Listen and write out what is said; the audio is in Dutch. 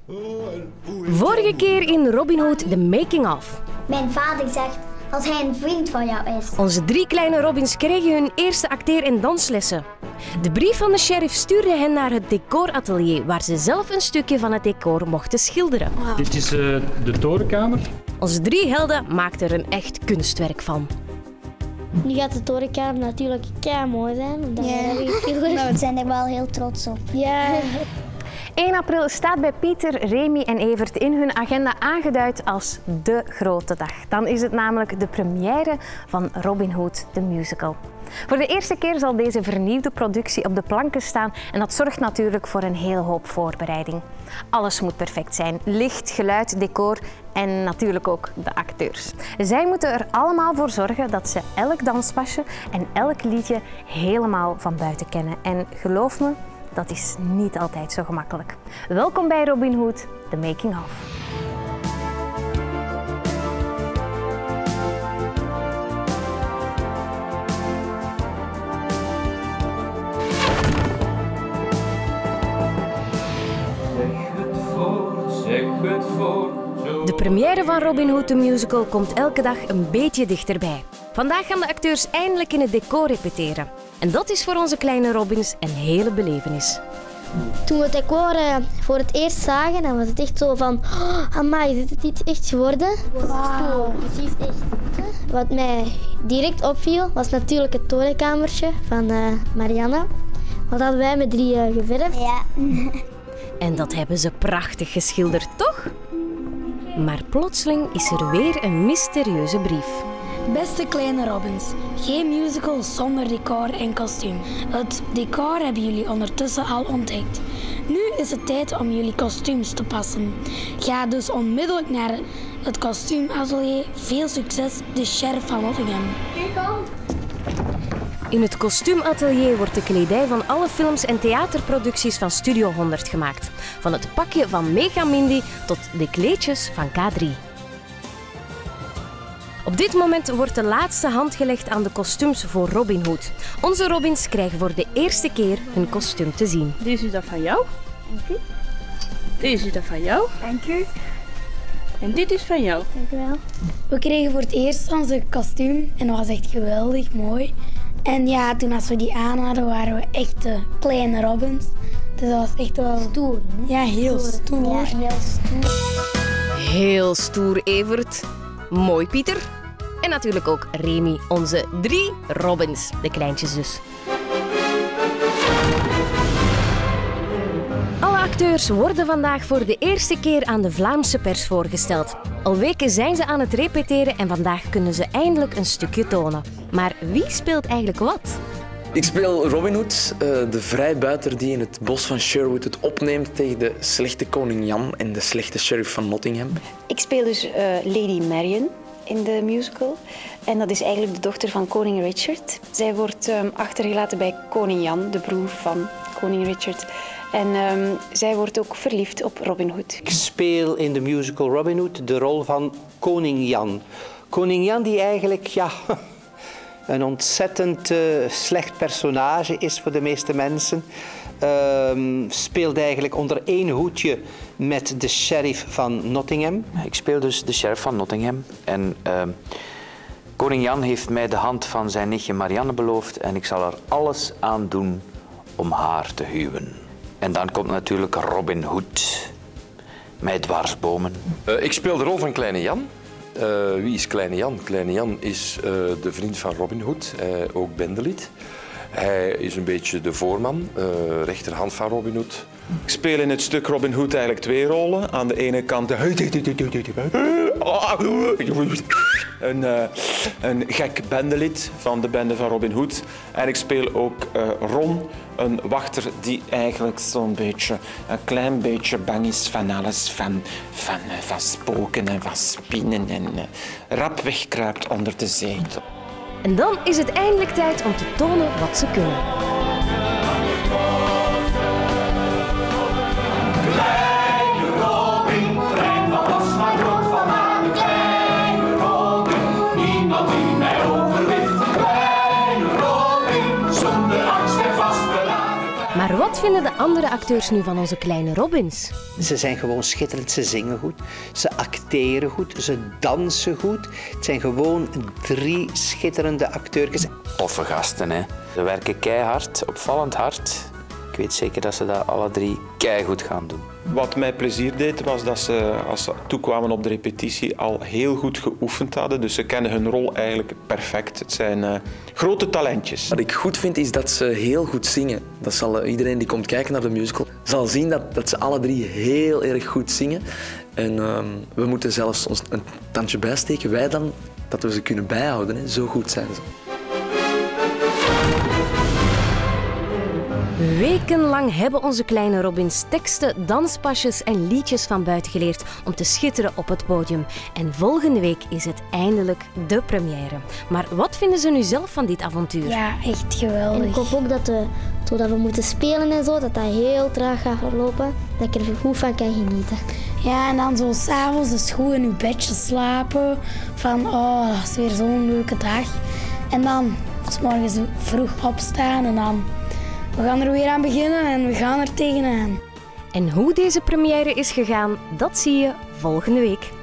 Vorige keer in Robin Hood The Making of. Mijn vader zegt dat hij een vriend van jou is. Onze 3 kleine Robins kregen hun eerste acteer- en danslessen. De brief van de sheriff stuurde hen naar het decoratelier, waar ze zelf een stukje van het decor mochten schilderen. Wow. Dit is de torenkamer. Onze 3 helden maakten er een echt kunstwerk van. Nu gaat de torenkamer natuurlijk kei mooi zijn. Omdat Maar we zijn er wel heel trots op. Ja. 1 april staat bij Pieter, Remy en Evert in hun agenda aangeduid als de grote dag. Dan is het namelijk de première van Robin Hood, the musical. Voor de eerste keer zal deze vernieuwde productie op de planken staan en dat zorgt natuurlijk voor een heel hoop voorbereiding. Alles moet perfect zijn. Licht, geluid, decor en natuurlijk ook de acteurs. Zij moeten er allemaal voor zorgen dat ze elk danspasje en elk liedje helemaal van buiten kennen. En geloof me, dat is niet altijd zo gemakkelijk. Welkom bij Robin Hood, The Making of. De première van Robin Hood the Musical komt elke dag een beetje dichterbij. Vandaag gaan de acteurs eindelijk in het decor repeteren. En dat is voor onze kleine Robins een hele belevenis. Toen we het decor voor het eerst zagen, dan was het echt zo van... Oh, amai, is dit echt geworden? Wauw, precies echt. Wat mij direct opviel, was natuurlijk het torenkamertje van Marianne. Wat hadden wij met 3 geverfd. Ja. En dat hebben ze prachtig geschilderd, toch? Maar plotseling is er weer een mysterieuze brief. Beste kleine Robins, geen musical zonder decor en kostuum. Het decor hebben jullie ondertussen al ontdekt. Nu is het tijd om jullie kostuums te passen. Ga dus onmiddellijk naar het kostuumatelier. Veel succes, de sheriff van Nottingham. In het kostuumatelier wordt de kledij van alle films en theaterproducties van Studio 100 gemaakt. Van het pakje van Mega Mindy tot de kleedjes van K3. Op dit moment wordt de laatste hand gelegd aan de kostuums voor Robin Hood. Onze Robins krijgen voor de eerste keer hun kostuum te zien. Deze is dat van jou. Dank u. Deze is dat van jou. Dank u. En dit is van jou. Dank u wel. We kregen voor het eerst onze kostuum en dat was echt geweldig mooi. En ja, toen als we die aan hadden, waren we echt kleine Robins. Dus dat was echt wel Stoer. Ja, heel stoer. Ja, heel stoer. Heel stoer, Evert. Mooi, Pieter. En natuurlijk ook Remy, onze 3 Robins, de kleintjes dus. Alle acteurs worden vandaag voor de eerste keer aan de Vlaamse pers voorgesteld. Al weken zijn ze aan het repeteren en vandaag kunnen ze eindelijk een stukje tonen. Maar wie speelt eigenlijk wat? Ik speel Robin Hood, de vrijbuiter die in het bos van Sherwood het opneemt tegen de slechte koning Jan en de slechte sheriff van Nottingham. Ik speel dus Lady Marian in de musical. En dat is eigenlijk de dochter van koning Richard. Zij wordt achtergelaten bij koning Jan, de broer van koning Richard. En zij wordt ook verliefd op Robin Hood. Ik speel in de musical Robin Hood de rol van koning Jan. Koning Jan die eigenlijk een ontzettend slecht personage is voor de meeste mensen. Speelt eigenlijk onder 1 hoedje met de sheriff van Nottingham. Ik speel dus de sheriff van Nottingham. En koning Jan heeft mij de hand van zijn nichtje Marianne beloofd en ik zal er alles aan doen om haar te huwen. En dan komt natuurlijk Robin Hood, mij dwarsbomen. Ik speel de rol van Kleine Jan. Wie is Kleine Jan? Kleine Jan is de vriend van Robin Hood, ook bendelid. Hij is een beetje de voorman, rechterhand van Robin Hood. Ik speel in het stuk Robin Hood eigenlijk 2 rollen. Aan de ene kant een gek bendelid van de bende van Robin Hood. En ik speel ook Ron, een wachter die eigenlijk zo'n beetje, een klein beetje bang is van alles, van spoken en van spinnen en rap wegkruipt onder de zetel. En dan is het eindelijk tijd om te tonen wat ze kunnen. Maar wat Wat vinden de andere acteurs nu van onze kleine Robins? Ze zijn gewoon schitterend, ze zingen goed, ze acteren goed, ze dansen goed. Het zijn gewoon 3 schitterende acteurs. Toffe gasten, hè. Ze werken keihard, opvallend hard. Ik weet zeker dat ze dat alle 3 keigoed gaan doen. Wat mij plezier deed, was dat ze, als ze toekwamen op de repetitie, al heel goed geoefend hadden. Dus ze kennen hun rol eigenlijk perfect. Het zijn grote talentjes. Wat ik goed vind, is dat ze heel goed zingen. Dat zal iedereen die komt kijken naar de musical, zal zien dat ze alle 3 heel erg goed zingen. En we moeten zelfs ons een tandje bijsteken, wij dan, dat we ze kunnen bijhouden. Hè. Zo goed zijn ze. Wekenlang hebben onze kleine Robins teksten, danspasjes en liedjes van buiten geleerd om te schitteren op het podium. En volgende week is het eindelijk de première. Maar wat vinden ze nu zelf van dit avontuur? Ja, echt geweldig. En ik hoop ook doordat we moeten spelen en zo, dat dat heel traag gaat verlopen. Dat ik er goed van kan genieten. Ja, en dan zo s'avonds dus goed in uw bedje slapen. Van, oh, dat is weer zo'n leuke dag. En dan 's morgens vroeg opstaan en dan... We gaan er weer aan beginnen en we gaan er tegenaan. En hoe deze première is gegaan, dat zie je volgende week.